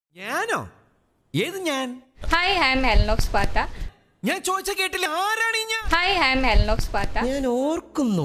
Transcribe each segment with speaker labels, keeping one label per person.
Speaker 1: ഞാനോ? ഏത് ഞാൻ?
Speaker 2: Hi, I am Helen of Sparta.
Speaker 1: ഞാൻ ചോദിച്ച കേട്ടില്ല. ആരാണ് ഞാൻ?
Speaker 2: Hi, I am Helen of Sparta.
Speaker 1: ഞാൻ ഓർക്കുന്നു.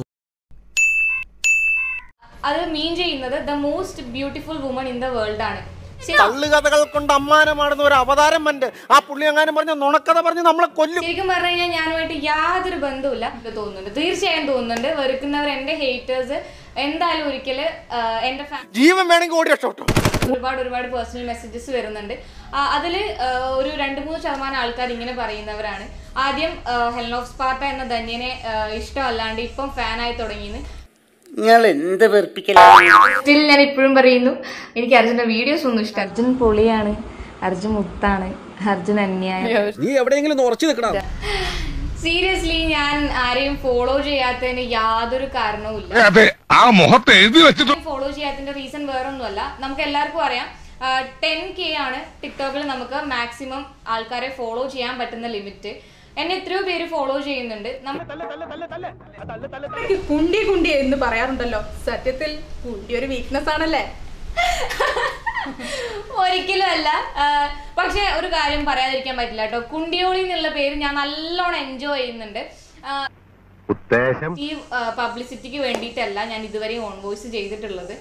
Speaker 2: അത് മീൻ ചെയ്യുന്നത് the most beautiful woman in the world ആണ്.
Speaker 3: കള്ളുകഥകൾ കൊണ്ട് അമ്മാനമാടുന്ന ഒരു അവതാരം മന്റെ ആ പുള്ളി എങ്ങാനും പറഞ്ഞ നുണക്കഥ പറഞ്ഞ് നമ്മളെ കൊല്ലും.
Speaker 2: ശരിക്കും പറഞ്ഞു കഴിഞ്ഞാൽ ഞാനുമായിട്ട് യാതൊരു ബന്ധവുമില്ല തോന്നുന്നുണ്ട്. തീർച്ചയായും തോന്നുന്നുണ്ട്. വെറുക്കുന്നവർ, എന്റെ ഹേറ്റേഴ്സ് എന്തായാലും ഒരിക്കല് എന്റെ
Speaker 3: ജീവൻ വേണമെങ്കിൽ ഓടി രക്ഷോട്ടോ.
Speaker 2: ഒരുപാട് പേഴ്സണൽ മെസ്സേജസ് വരുന്നുണ്ട്. അതിൽ ഒരു 2-3% ആൾക്കാർ ഇങ്ങനെ പറയുന്നവരാണ്. ആദ്യം ഹെലൻ ഓഫ് സ്പാർട്ട എന്ന ധന്യനെ ഇഷ്ടമല്ലാണ്ട് ഇപ്പം ഫാനായി തുടങ്ങിയെന്ന്.
Speaker 3: നിങ്ങൾ എന്ത് വെറുപ്പിക്കലാണ്.
Speaker 2: സ്റ്റിൽ ഞാൻ ഇപ്പോഴും പറയുന്നു, എനിക്ക് അർജുന്റെ വീഡിയോസ് ഒന്നും ഇഷ്ടം. അർജുൻ പൊളിയാണ്, അർജുൻ മുത്താണ്, അർജുൻ അന്യായം.
Speaker 1: നീ എവിടെയെങ്കിലും ഉറച്ചു നിൽക്കണം.
Speaker 2: സീരിയസ്ലി ഞാൻ ആരെയും ഫോളോ ചെയ്യാത്തതിന് യാതൊരു കാരണവും ഇല്ല. ഫോളോ ചെയ്യാത്തതിന്റെ റീസൺ വേറൊന്നുമല്ല. നമുക്ക് എല്ലാവർക്കും അറിയാം 10K ആണ് ടിക്ടോക്കിൽ നമുക്ക് മാക്സിമം ആൾക്കാരെ ഫോളോ ചെയ്യാൻ പറ്റുന്ന ലിമിറ്റ്. എന്നെ എത്രയോ പേര് ഫോളോ ചെയ്യുന്നുണ്ട്.
Speaker 4: കുണ്ടി എന്ന് പറയാറുണ്ടല്ലോ, സത്യത്തിൽ കുണ്ടി ഒരു വീക്ക്നെസ് ആണല്ലേ?
Speaker 2: ഒരിക്കലും അല്ല. പക്ഷെ ഒരു കാര്യം പറയാതിരിക്കാൻ പറ്റില്ല കേട്ടോ, കുണ്ടിയോളി എന്നുള്ള പേര് ഞാൻ നല്ലോണം എൻജോയ് ചെയ്യുന്നുണ്ട്. ഈ പബ്ലിസിറ്റിക്ക് വേണ്ടിയിട്ടല്ല ഞാൻ ഇതുവരെ ഓൺ വോയിസ് ചെയ്തിട്ടുള്ളത്.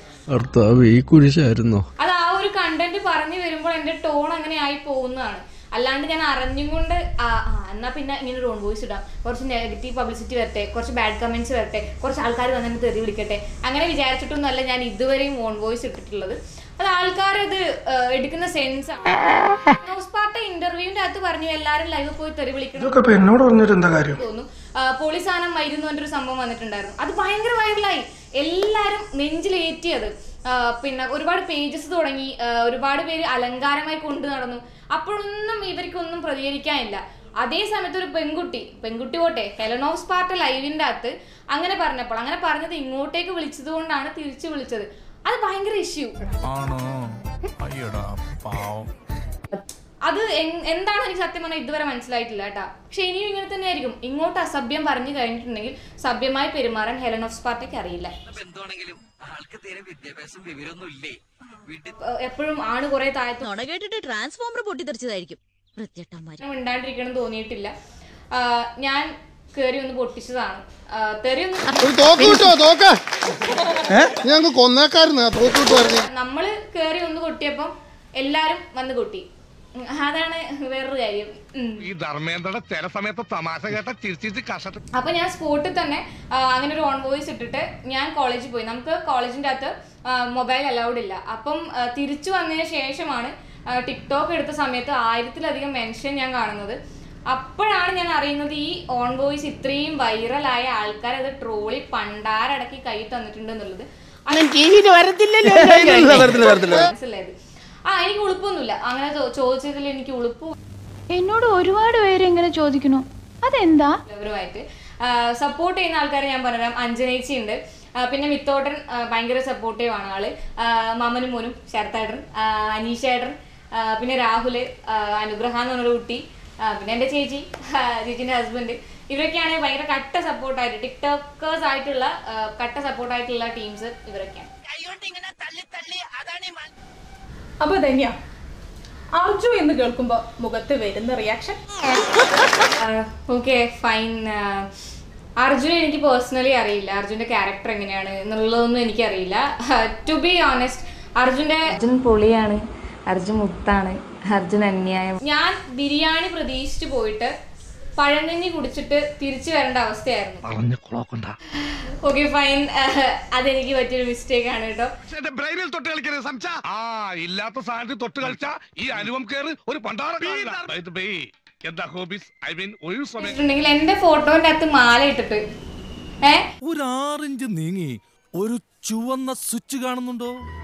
Speaker 2: അത് ആ ഒരു കണ്ടന്റ് പറഞ്ഞു വരുമ്പോൾ എന്റെ ടോൺ അങ്ങനെ ആയി പോകുന്നതാണ്. അല്ലാണ്ട് ഞാൻ അറിഞ്ഞുകൊണ്ട് എന്നാ പിന്നെ ഇങ്ങനെ ഒരു ഓൺ വോയിസ് ഇടാം, കുറച്ച് നെഗറ്റീവ് പബ്ലിസിറ്റി വരട്ടെ, കുറച്ച് ബാഡ് കമന്റ്സ് വരട്ടെ, കുറച്ച് ആൾക്കാർ വന്നിട്ട് തെറി വിളിക്കട്ടെ, അങ്ങനെ വിചാരിച്ചിട്ടൊന്നുമല്ല ഞാൻ ഇതുവരെയും ഓൺ വോയിസ് ഇട്ടിട്ടുള്ളത്. അത് ആൾക്കാരത് എടുക്കുന്ന സെൻസ് ആണ്. പാർട്ട ഇന്റർവ്യൂവിന്റെ അകത്ത് പറഞ്ഞു എല്ലാരും ലൈവ് പോയി തെറി വിളിക്കണം തോന്നുന്നു. പോളിസാനം മരുന്ന് പറഞ്ഞൊരു സംഭവം വന്നിട്ടുണ്ടായിരുന്നു. അത് ഭയങ്കര വൈറലായി, എല്ലാരും നെഞ്ചിലേറ്റിയത്. പിന്നെ ഒരുപാട് പേജസ് തുടങ്ങി, ഒരുപാട് പേര് അലങ്കാരമായി കൊണ്ടു നടന്നു. അപ്പോഴൊന്നും ഇവർക്കൊന്നും പ്രതികരിക്കാനില്ല. അതേ സമയത്ത് ഒരു പെൺകുട്ടി പോട്ടെ, ഹെലൻ ഓഫ് സ്പാർട്ട ലൈവിന്റെ അകത്ത് അങ്ങനെ പറഞ്ഞപ്പോൾ, അങ്ങനെ പറഞ്ഞത് ഇങ്ങോട്ടേക്ക് വിളിച്ചത് കൊണ്ടാണ് തിരിച്ചു വിളിച്ചത്. അത് ഭയങ്കര ഇഷ്യൂ. അത് എന്താണ് എനിക്ക് സത്യം പറഞ്ഞാൽ ഇതുവരെ മനസ്സിലായിട്ടില്ല കേട്ടാ. പക്ഷെ ഇനിയും ഇങ്ങനെ തന്നെ ആയിരിക്കും. ഇങ്ങോട്ട് അസഭ്യം പറഞ്ഞു കഴിഞ്ഞിട്ടുണ്ടെങ്കിൽ സഭ്യമായി പെരുമാറാൻ ഹെലൻ ഓഫ് സ്പാർട്ടയ്ക്ക് അറിയില്ല. എപ്പോഴും ആണ് കുറെ താഴത്ത്
Speaker 5: കേട്ടിട്ട് ട്രാൻസ്ഫോമർ പൊട്ടിത്തെറിച്ചതായിരിക്കും.
Speaker 2: മിണ്ടാണ്ടിരിക്കണം തോന്നിയിട്ടില്ല. ഞാൻ കേറി ഒന്ന് പൊട്ടിച്ചതാണ്. നമ്മള് കേറി ഒന്ന് കൊട്ടിയപ്പം എല്ലാരും വന്ന് കൊട്ടി. അതാണ് വേറൊരു കാര്യം. അപ്പൊ ഞാൻ സ്പോട്ടിൽ തന്നെ അങ്ങനെ ഒരു ഓൺ വോയിസ് ഇട്ടിട്ട് ഞാൻ കോളേജിൽ പോയി. നമുക്ക് കോളേജിന്റെ അകത്ത് മൊബൈൽ അലൗഡ് ഇല്ല. അപ്പം തിരിച്ചു വന്നതിന് ശേഷമാണ് ടിക്ടോക്ക് എടുത്ത സമയത്ത് 1000-ലധികം മെൻഷൻ ഞാൻ കാണുന്നത്. അപ്പോഴാണ് ഞാൻ അറിയുന്നത് ഈ ഓൺ വോയിസ് ഇത്രയും വൈറലായ ആൾക്കാർ അത് ട്രോളി പണ്ടാരടക്കി കൈ തന്നിട്ടുണ്ട് എന്നുള്ളത്. മനസ്സിലായത്. എനിക്ക് ഉളുപ്പൊന്നുമില്ല. അങ്ങനെ ചോദിച്ചതിൽ എനിക്ക് ഉളുപ്പ്.
Speaker 6: എന്നോട് ഒരുപാട് പേര് ഇങ്ങനെ ചോദിക്കുന്നു, അതെന്താ?
Speaker 2: അവരുമായിട്ട് സപ്പോർട്ട് ചെയ്യുന്ന ആൾക്കാരെ ഞാൻ പറഞ്ഞുതരാം. അഞ്ജനേച്ചി ഉണ്ട്, പിന്നെ മിത്തോട്ടൻ ഭയങ്കര സപ്പോർട്ടീവ് ആണ് ആള്, മാമനും മോനും ശരത്തേട്ടൻ, അനീഷേട്ടൻ, പിന്നെ രാഹുല്, അനുഗ്രഹ എന്ന് പറഞ്ഞൊരു കുട്ടി, പിന്നെ എൻ്റെ ചേച്ചിൻ്റെ ഹസ്ബൻഡ്, ഇവരൊക്കെയാണ് ഭയങ്കര കട്ട സപ്പോർട്ടായിട്ട് ടിക്ടോക്കേഴ്സ് ആയിട്ടുള്ള കട്ട സപ്പോർട്ടായിട്ടുള്ള ടീംസ് ഇവരൊക്കെയാണ്.
Speaker 4: അപ്പൊ ധന്യ, അർജു എന്ന് കേൾക്കുമ്പോ മുഖത്ത് വരുന്ന റിയാക്ഷൻ?
Speaker 2: Okay fine. അർജുനെ എനിക്ക് പേഴ്സണലി അറിയില്ല. അർജുന്റെ ക്യാരക്ടർ എങ്ങനെയാണ് എന്നുള്ളതൊന്നും എനിക്കറിയില്ല. ടു ബി ഓണസ്റ്റ്, അർജുൻ പൊളിയാണ്, അർജുൻ മുത്താണ്, അർജുൻ അന്യായം. ഞാൻ ബിരിയാണി പ്രതീക്ഷിച്ചു പോയിട്ട് പഴങ്കഞ്ഞി കുടിച്ചിട്ട് തിരിച്ചു വരേണ്ട അവസ്ഥയായിരുന്നു. ഓക്കെ ഫൈൻ, അതെനിക്ക് പറ്റിയൊരു മിസ്റ്റേക്ക് ആണ് കേട്ടോ. എന്റെ ഫോട്ടോന്റെ അകത്ത് മാല ഇട്ടിട്ട്
Speaker 1: ഒരു 6 ഇഞ്ച് നീങ്ങി ഒരു ചുവന്ന സ്വിച്ച് കാണുന്നുണ്ടോ?